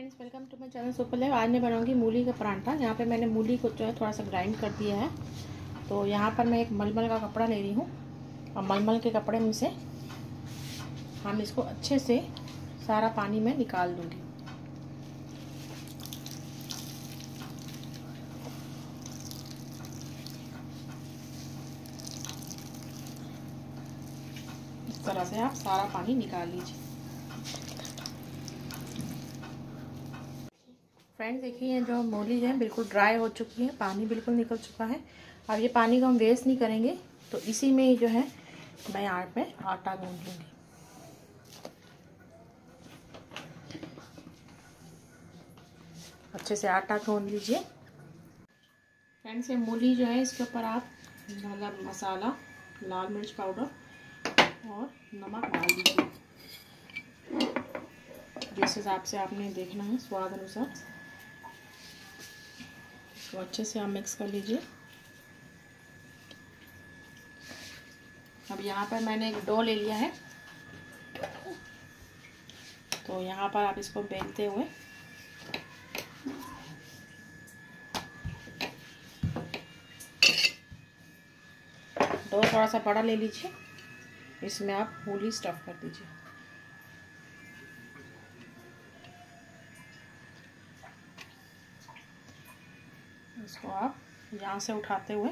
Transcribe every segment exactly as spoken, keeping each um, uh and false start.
Friends, welcome to my channel super life. आज मैं बनाऊंगी मूली का परांठा। यहाँ पे मैंने मूली को जो है थोड़ा सा ग्राइंड कर दिया है। तो यहाँ पर मैं एक मलमल का कपड़ा ले रही हूँ और मलमल के कपड़े में से हम इसको अच्छे से सारा पानी में निकाल दूंगी। इस तरह से आप सारा पानी निकाल लीजिए। फ्रेंड्स, देखिए ये जो मूली है बिल्कुल ड्राई हो चुकी है, पानी बिल्कुल निकल चुका है। अब ये पानी को हम वेस्ट नहीं करेंगे, तो इसी में ही जो है मैं यहाँ पे आटा गूंद लूँगी। अच्छे से आटा गूंद लीजिए। फ्रेंड्स, ये मूली जो है इसके ऊपर आप मतलब मसाला, लाल मिर्च पाउडर और नमक डाल दीजिए, जिस हिसाब से आपने देखना है स्वाद अनुसार। तो अच्छे से आप मिक्स कर लीजिए। अब यहाँ पर मैंने एक डो ले लिया है, तो यहाँ पर आप इसको बेलते हुए डो थोड़ा सा बड़ा ले लीजिए, इसमें आप मूली स्टफ कर दीजिए। इसको आप यहाँ से उठाते हुए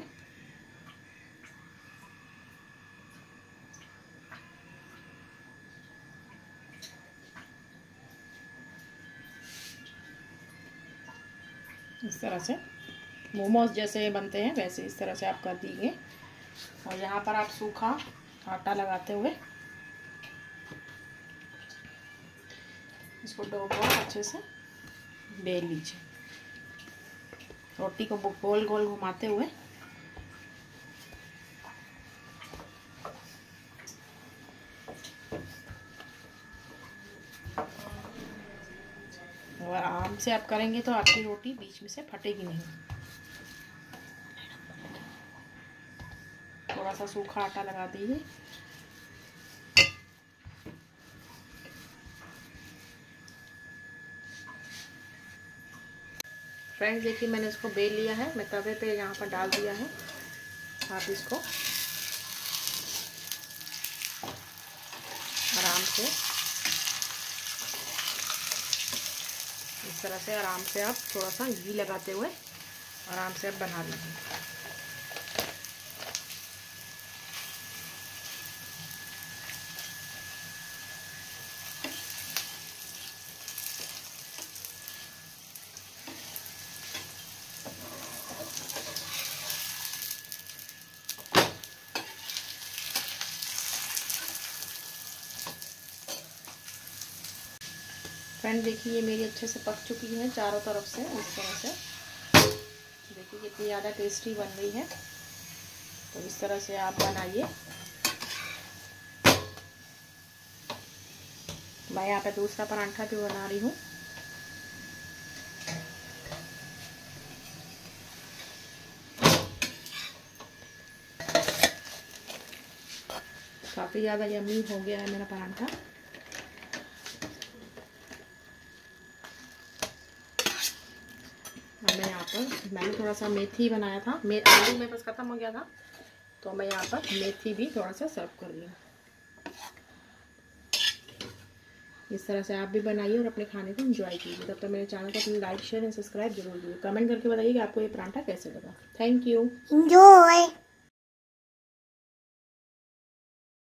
इस तरह से मोमोज जैसे बनते हैं वैसे इस तरह से आप कर दीजिए। और यहाँ पर आप सूखा आटा लगाते हुए इसको डो को अच्छे से बेल लीजिए। रोटी को गोल गोल घुमाते हुए और आराम से आप करेंगे तो आपकी रोटी बीच में से फटेगी नहीं। थोड़ा सा सूखा आटा लगा दीजिए। फ्रेंड्स, देखिए मैंने इसको बेल लिया है, मैं तवे पे यहाँ पर डाल दिया है। आप इसको आराम से इस तरह से आराम से आप थोड़ा सा घी लगाते हुए आराम से आप बना लीजिए। फ्रेंड, देखिए ये मेरी अच्छे से पक चुकी है चारों तरफ से। इस तरह से देखिए कितनी ज़्यादा टेस्टी बन रही है। तो इस तरह से आप बनाइए। मैं यहाँ पे दूसरा परांठा भी बना रही हूँ। काफ़ी ज़्यादा यम्मी हो गया है मेरा परांठा। मैं यहाँ पर मैंने थोड़ा सा मेथी बनाया था, मेरे आलू मेरे पास ख़त्म हो गया था, तो मैं यहाँ पर मेथी भी थोड़ा सा सर्व कर रही हूँ। इस तरह से आप भी बनाइए और अपने खाने को एंजॉय कीजिए। तब तक मेरे चैनल को अपनी लाइक शेयर एंड सब्सक्राइब जरूर कीजिए। कमेंट करके बताइए कि आपको ये परांठा कैसे लगा। Thank you. एंजॉय।